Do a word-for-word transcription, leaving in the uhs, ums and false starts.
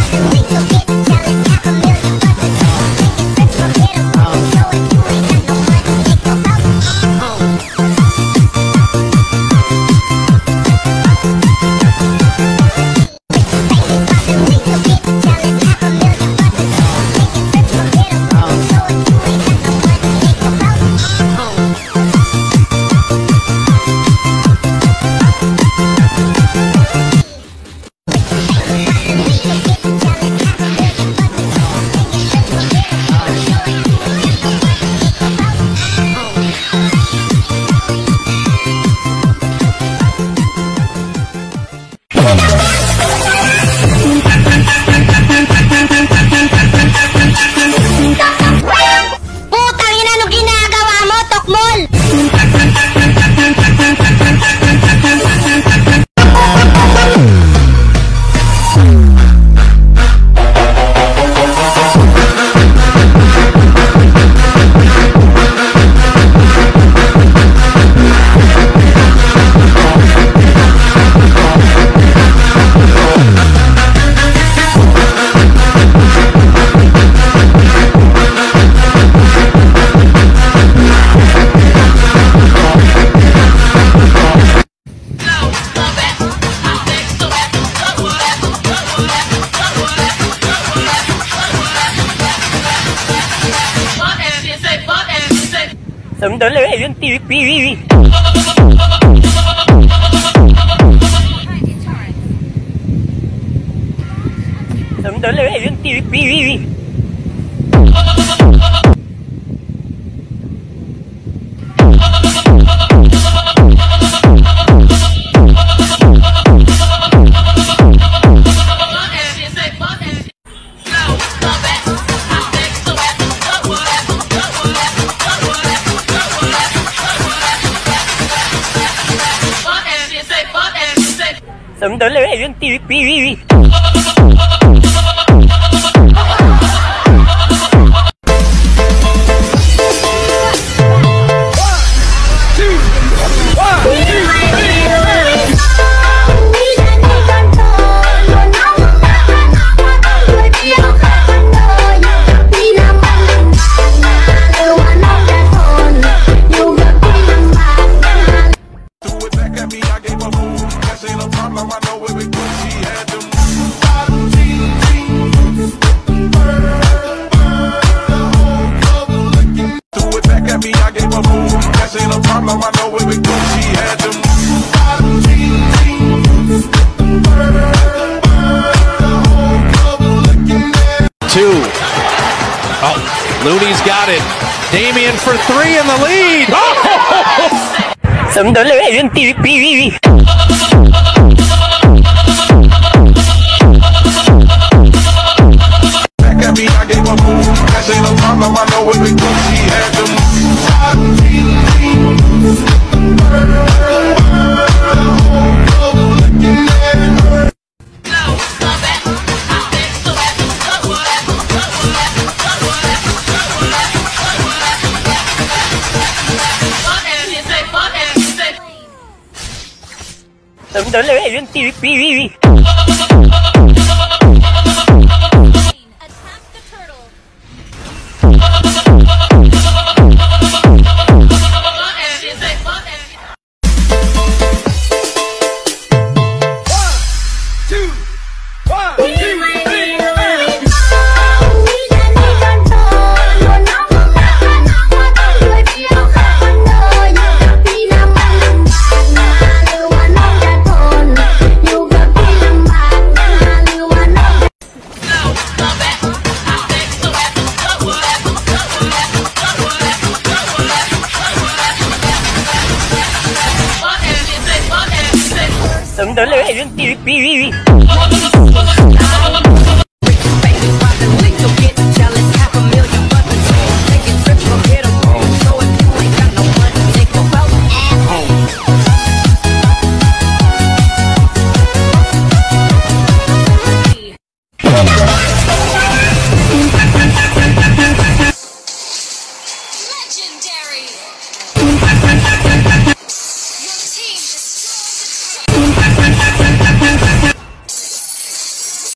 Sandali, yung T V. Sandali, yung T V. Sandali, yung T V. Two. Oh, Looney's got it. Damian for three in the lead. Oh! Sandali, yung T V. Back at me, I gave a move. That ain't no problem, I know what we do. She had them. Sandali, yung T V. Sandali, yung T V.